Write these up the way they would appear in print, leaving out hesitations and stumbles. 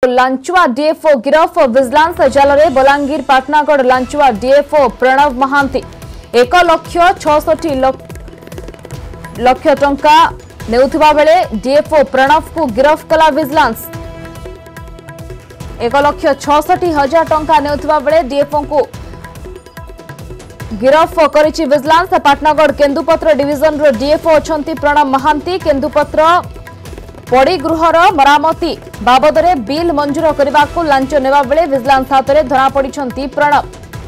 लांचुआ DFO गिरफ vigilance जाल बलांगीर पाटनागढ़ लांचुआ डीएफओ प्रणव महांती 1,66,00,000 टंका नेउथिबा बेले डीएफओ प्रणव को गिरफ कला विजिलेंस 1,66,000 टंका नेउथिबा बेले डीएफओ को गिरफ करिछि विजिलेंस। पाटनागढ़ केन्दुपत्र डिविजन रो डीएफओ अछंती प्रणव महांती केन्दुपत्र पड़ी गृहर मरामती बाबद बिल मंजूर करने को लांच नेबा बेले विजिलेंस हाथ में धरा पड़िछंती प्रणव।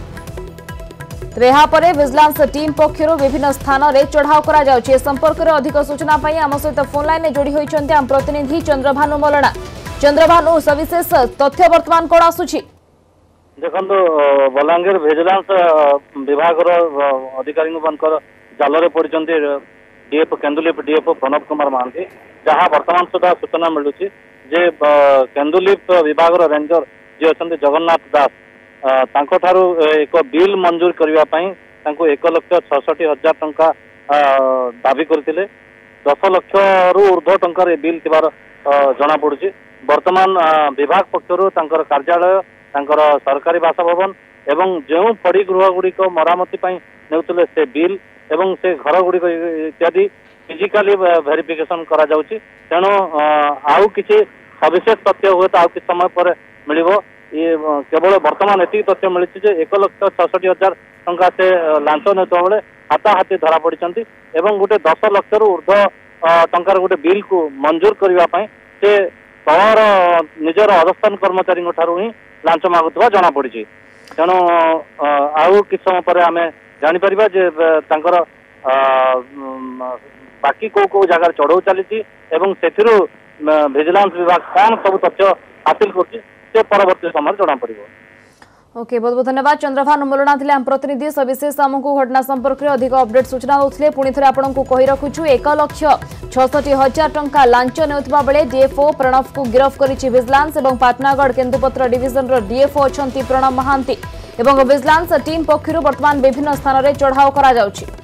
तेरे विजिलेंस टीम पक्षर विभिन्न स्थान में चढ़ाव करा जाउछि। संपर्क में अधिक सूचना पाई आम सहित फोन लाइन में जोड़ी होइछंती आम प्रतिनिधि चंद्रभानु मलना। चंद्रभानु सविशेष तथ्य वर्तमान कौन आसुछि? देखो बलांगीर विजिलेंस विभाग अधिकारी जाल पड़ी डीएफओ केन्दुलीप डीएफओ प्रणव कुमार महांती जहाँ वर्तमान सुधा सूचना मिलूँ जे केन्दुलीप विभाग रेंजर जी अच्छा जगन्नाथ दास तांको एक बिल मंजूर करने 1,66,000 टंका दाबी करते 10 लाख रु ऊर्ध्व टंकार बिल थिबार जना पड़ुछि। वर्तमान विभाग पक्षर कार्यालय सरकारी बासभवन एवं जो पड़ी गृह गुड़िक मरामती नेउतले से बिल एवं से घर गुड़िक इत्यादि फिजिकाली वेरिफिकेशन करा जाउछि। तेणु आउ किछि सविशेष तथ्य हुए तो आउ किछि समय पर मिलिबो। ये केवल वर्तमान एति तथ्य मिली 1,66,000 टंका से लांच नेउतबा बेले हाथाहाथी धरा पड़िछंती एवं गोटे 10 लाख रु ऊर्ध्व टंकार गोटे बिल को मंजूर करबा पई से तलर निजर अधस्थान कर्मचारी ठारू ही लांच मागुवा जना पड़ी। तेणु आउ किछ समय पर आम जापर जे बाकी को जगार चढ़ाऊ चली विजिलेंस विभाग कौन सब तथ्य हासिल कर परवर्ती समय जना पड़। ओके बहुत बहुत धन्यवाद। चंद्रभानु मलना थे आम प्रतिनिधि सविशेष आमको घटना संपर्क में अधिक अपडेट सूचना देते पुणी थे आपन को कही रखुछु 1,66,000 टंका लांच नेउथिबा बेले डीएफओ प्रणव को गिरफ करिछि विजिलेंस और पाटनागढ़ केन्दुपत्र डिविजन रो डीएफओ अछंती प्रणव महांती और विजिलेंस टीम पक्षर वर्तमान विभिन्न स्थान में चढ़ाव करा जाउछि।